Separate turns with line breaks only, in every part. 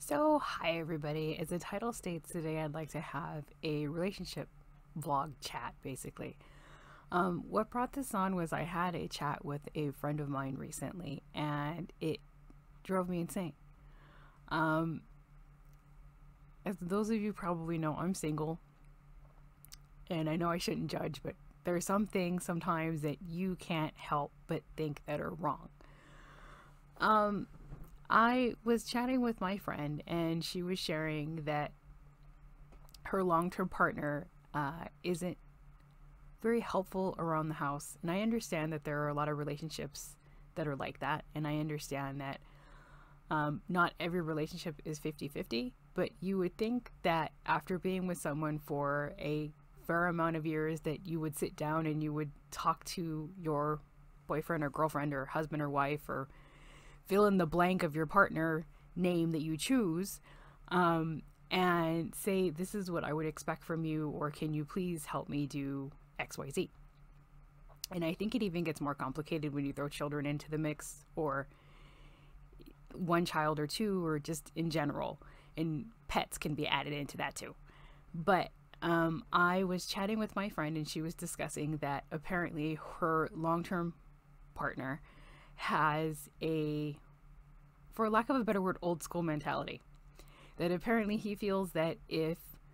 So, hi everybody. As the title states, today I'd like to have a relationship vlog chat, basically. What brought this on was I had a chat with a friend of mine recently, and it drove me insane. As those of you probably know, I'm single, and I know I shouldn't judge, but there are some things sometimes that you can't help but think that are wrong. I was chatting with my friend, and she was sharing that her long-term partner isn't very helpful around the house. And I understand that there are a lot of relationships that are like that. And I understand that not every relationship is 50-50, but you would think that after being with someone for a fair amount of years that you would sit down and you would talk to your boyfriend or girlfriend or husband or wife or fill in the blank of your partner name that you choose, and say, this is what I would expect from you, or can you please help me do XYZ? And I think it even gets more complicated when you throw children into the mix, or one child or two, or just in general, and pets can be added into that too. But I was chatting with my friend, and she was discussing that apparently her long-term partner has a, for lack of a better word, old school mentality. That apparently he feels that if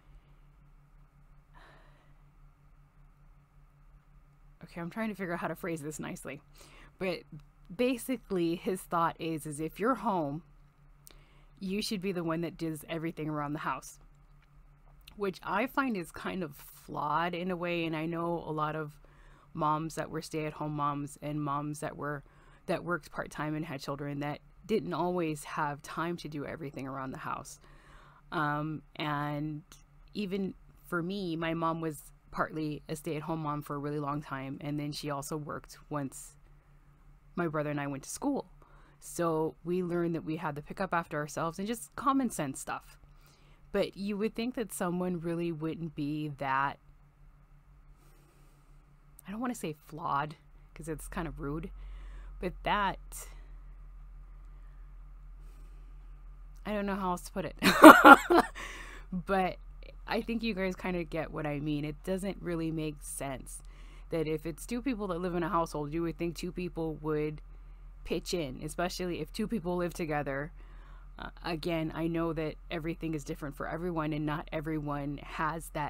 I'm trying to figure out how to phrase this nicely, but basically his thought is if you're home, you should be the one that does everything around the house, which I find is kind of flawed in a way. And I know a lot of moms that were stay-at-home moms and moms that worked part-time and had children that didn't always have time to do everything around the house. And even for me, my mom was partly a stay-at-home mom for a really long time, and then she also worked once my brother and I went to school. So we learned that we had to pick up after ourselves and just common sense stuff. But you would think that someone really wouldn't be that, I don't want to say flawed because it's kind of rude, but that, I don't know how else to put it. But I think you guys kind of get what I mean. It doesn't really make sense that if it's two people that live in a household, you would think two people would pitch in, especially if two people live together. Again, I know that everything is different for everyone, and not everyone has that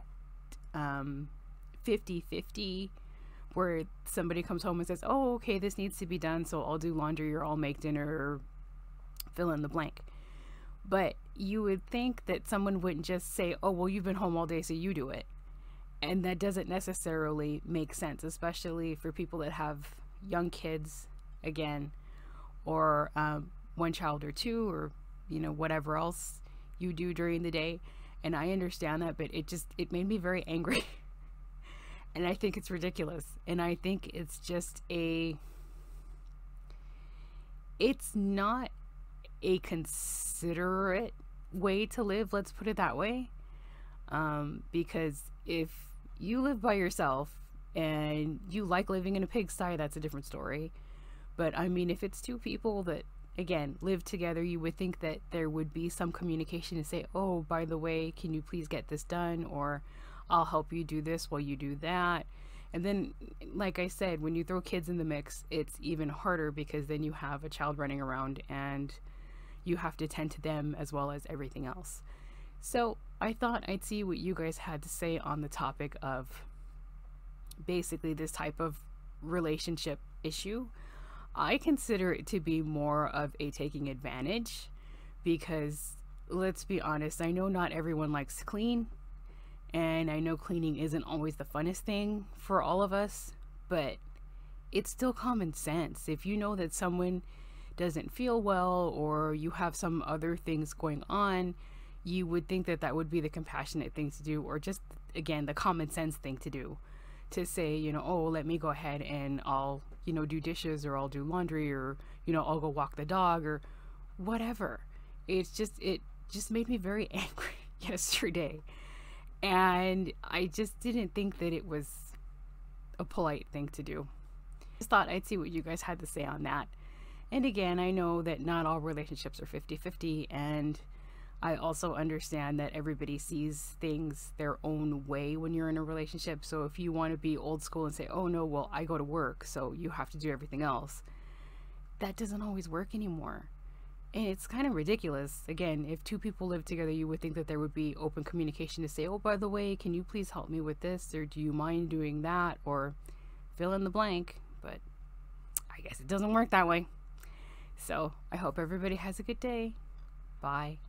50-50 where somebody comes home and says, oh, okay, this needs to be done, so I'll do laundry, or I'll make dinner, or fill in the blank. But you would think that someone wouldn't just say, oh, well, you've been home all day, so you do it. And that doesn't necessarily make sense, especially for people that have young kids, again, or one child or two, or, you know, whatever else you do during the day. And I understand that, but it made me very angry. And I think it's ridiculous. And I think it's just it's not a considerate way to live, let's put it that way. Because if you live by yourself and you like living in a pigsty, that's a different story. But I mean, if it's two people that, again, live together, you would think that there would be some communication to say, oh, by the way, can you please get this done? Or I'll help you do this while you do that. And then, like I said, when you throw kids in the mix, it's even harder, because then you have a child running around and you have to tend to them as well as everything else. So I thought I'd see what you guys had to say on the topic of basically this type of relationship issue. I consider it to be more of a taking advantage, because let's be honest, I know not everyone likes to clean. And I know cleaning isn't always the funnest thing for all of us, but it's still common sense. If you know that someone doesn't feel well, or you have some other things going on, you would think that that would be the compassionate thing to do, or just, again, the common sense thing to do. To say, you know, oh, let me go ahead and I'll, you know, do dishes, or I'll do laundry, or, you know, I'll go walk the dog, or whatever. It just made me very angry yesterday. And I just didn't think that it was a polite thing to do. Just thought I'd see what you guys had to say on that. And again, I know that not all relationships are 50-50, and I also understand that everybody sees things their own way when you're in a relationship. So if you want to be old school and say, oh no, well, I go to work, so you have to do everything else, that doesn't always work anymore. And it's kind of ridiculous. Again, if two people live together, you would think that there would be open communication to say, oh, by the way, can you please help me with this? Or do you mind doing that? Or fill in the blank. But I guess it doesn't work that way. So I hope everybody has a good day. Bye.